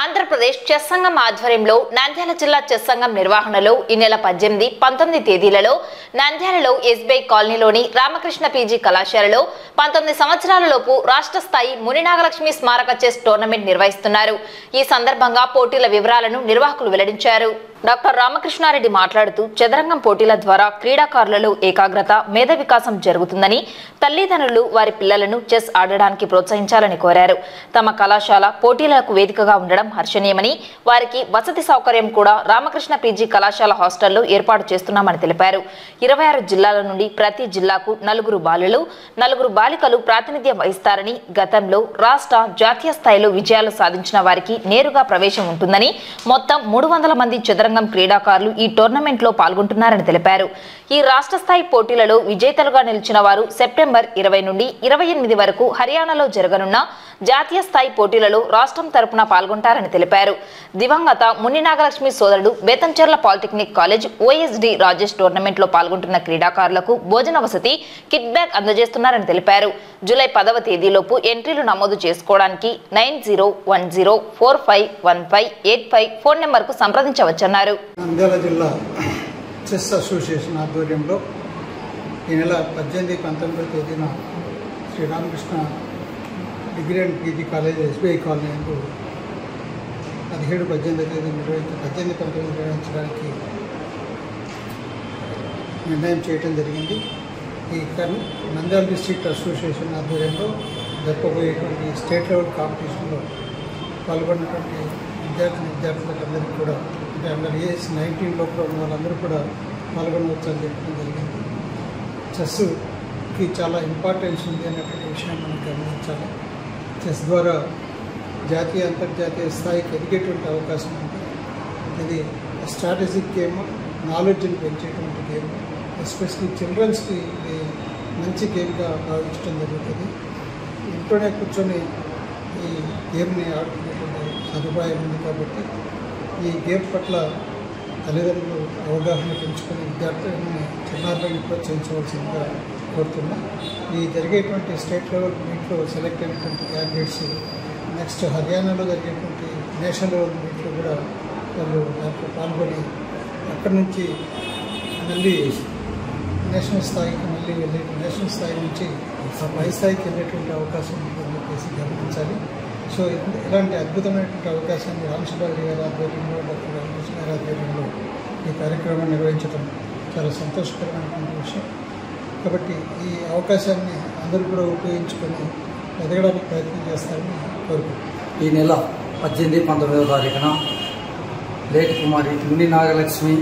Andhra Pradesh chess సంఘం ఆధ్వర్యంలో నంద్యాల జిల్లా చెస్ సంఘం నిర్వహణలో ఈ నెల 18, 19 తేదీలలో నంద్యాలలో ఎస్బీఐ కాలనీలోని రామకృష్ణ పీజీ కళాశాలలో 19 సంవత్సరాలలోపు రాష్ట్ర స్థాయి ముని నాగలక్ష్మి స్మారక చెస్ టోర్నమెంట్ నిర్వహిస్తున్నారు. ఈ సందర్భంగా పోటీల వివరాలను నిర్వాహకులు వెల్లడించారు. డాక్టర్ రామకృష్ణారెడ్డి మాట్లాడుతూ చదరంగం పోటీల ద్వారా క్రీడాకారులలో ఏకాగ్రత, మేధ వికాసం జరుగుతుందని, తల్లిదండ్రులు వారి పిల్లలను చెస్ ఆడడానికి ప్రోత్సహించాలని కోరారు. తమ కళాశాల పోటీలకు వేదికగా ఉండడం హర్షణీయమని, వారికి వసతి సౌకర్యం కూడా రామకృష్ణ పీజీ కళాశాల హాస్టల్లో ఏర్పాటు చేస్తున్నామని తెలిపారు. 26 జిల్లాల నుండి ప్రతి జిల్లాకు 4 బాలులు, 4 బాలికలు ప్రాతినిధ్యం వహిస్తారని, గతంలో రాష్ట్ర, జాతీయ స్థాయిలో విజయాలు సాధించిన వారికి నేరుగా ప్రవేశం ఉంటుందని, మొత్తం 300 మంది చదరంగం క్రీడాకారులు ఈ టోర్నమెంట్ లో పాల్గొంటున్నారని తెలిపారు. ఈ రాష్ట్ర స్థాయి పోటీలలో విజేతలుగా నిలిచిన వారు సెప్టెంబర్ 20 నుండి 28 వరకు హర్యానాలో జరగనున్న జాతీయ స్థాయి పోటీలలో రాష్ట్రం తరపున పాల్గొంటారని తెలిపారు. దివంగత ముని నాగలక్ష్మి సోదరుడు Betamcherla polytechnic college OSD Rajesh tournament లో పాల్గొంటున్న క్రీడాకారులకు భోజన వసతి, కిట్ బ్యాగ్ అందజేస్తున్నారని తెలిపారు. జూలై 10వ తేదీలోపు ఎంట్రీలు నమోదు చేసుకోవడానికి 9010451585 ఫోన్ నెంబర్కు సంప్రదించవచ్చన్నారు. నంద్యాల జిల్లా చెస్ అసోసియేషన్ ఆధ్వర్యంలో ఈ నెల 18, 19 తేదీన Sri Ramakrishna degree and PG college SBI colony నందు 17, 18 తేదీ 19 నిర్వహించడానికి నిర్ణయం చేయడం జరిగింది. ఈ నంద్యాల డిస్ట్రిక్ట్ అసోసియేషన్ ఆధ్వర్యంలో జరపబోయేటువంటి స్టేట్ లెవెల్ కాంపిటీషన్లో పాల్గొన్నటువంటి విద్యార్థులందరికీ కూడా, అంటే అండర్ ఏజ్ 19 లోపల ఉన్న వాళ్ళందరూ కూడా పాల్గొనవచ్చని చెప్పడం జరిగింది. చెస్కి చాలా ఇంపార్టెన్స్ ఉంది అనేటువంటి విషయాన్ని మనం గమనించాలి. చెస్ ద్వారా జాతీయ, అంతర్జాతీయ స్థాయికి ఎదిగేటువంటి అవకాశం ఉంది. ఇది స్ట్రాటజిక్ గేమ్, నాలెడ్జ్ని పెంచేటువంటి గేమ్, ఎస్పెషలీ చిల్డ్రన్స్కి ఇది మంచి గేమ్గా భావించడం జరుగుతుంది. ఇంట్లోనే కూర్చొని ఈ గేమ్ని ఆడుకునేటువంటి సదుపాయం ఉంది కాబట్టి ఈ గేమ్ పట్ల తల్లిదండ్రులు అవగాహన పెంచుకొని విద్యార్థులను చిన్నారులను ప్రోత్సహించవలసిందిగా కోరుతున్నా. ఈ జరిగేటువంటి స్టేట్ లెవెల్ మీట్లో సెలెక్ట్ అయినటువంటి క్యాండిడేట్స్ నెక్స్ట్ హర్యానాలో జరిగేటువంటి నేషనల్ లెవెల్ మీట్లో కూడా వాళ్ళు దాంట్లో పాల్గొని అక్కడి నుంచి మళ్ళీ నేషనల్ స్థాయికి నేషనల్ స్థాయి నుంచి పై స్థాయికి వెళ్ళేటువంటి అవకాశం ఉంటుందని చెప్పేసి గమనించాలి. సో ఇలాంటి అద్భుతమైనటువంటి అవకాశాన్ని రామసుబ్బారెడ్డి గారి ఆధ్వర్యంలో, డాక్టర్ రామకృష్ణ గారి ఆధ్వర్యంలో ఈ కార్యక్రమం నిర్వహించడం చాలా సంతోషకరమైనటువంటి విషయం. కాబట్టి ఈ అవకాశాన్ని అందరూ కూడా ఉపయోగించుకొని ఎదగడానికి ప్రయత్నం చేస్తారని కోరుకుంటున్నాను. ఈ నెల 18, 19వ తారీఖున లేట్ కుమారి Muni Nagalakshmi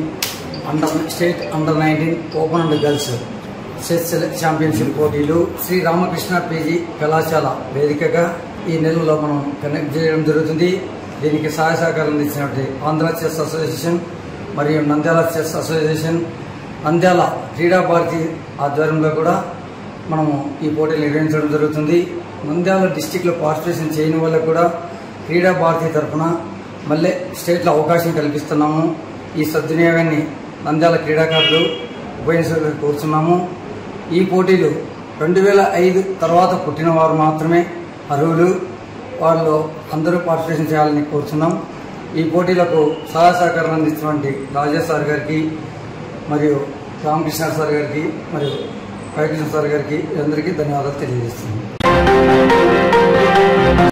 state under 19 open and girls chess championship పోటీలు శ్రీ రామకృష్ణ పీజీ కళాశాల వేదికగా ఈ నెలలో మనం కండక్ట్ చేయడం జరుగుతుంది. దీనికి సహాయ సహకారం అందించినటువంటి ఆంధ్ర చెస్ అసోసియేషన్ మరియు నంద్యాల చెస్ అసోసియేషన్, నంద్యాల క్రీడా భారతి ఆధ్వర్యంలో కూడా మనము ఈ పోటీలు నిర్వహించడం జరుగుతుంది. నంద్యాల డిస్టిక్లో పార్టిసిపేషన్ చేయని వాళ్ళకు కూడా క్రీడా భారతి తరఫున మళ్ళీ స్టేట్లో అవకాశం కల్పిస్తున్నాము. ఈ సద్వినియోగాన్ని నంద్యాల క్రీడాకారులు ఉపయోగించాలని కోరుతున్నాము. ఈ పోటీలు 2005 తర్వాత పుట్టిన వారు మాత్రమే అర్హులు. వాళ్ళు అందరూ పార్టిసిపేషన్ చేయాలని కోరుతున్నాం. ఈ పోటీలకు సహాయ సహకారం అందిస్తున్నటువంటి రాజేష్ సార్ గారికి మరియు రామకృష్ణ సార్ గారికి మరియు కృష్ణ సార్ గారికి అందరికీ ధన్యవాదాలు తెలియజేస్తున్నాం.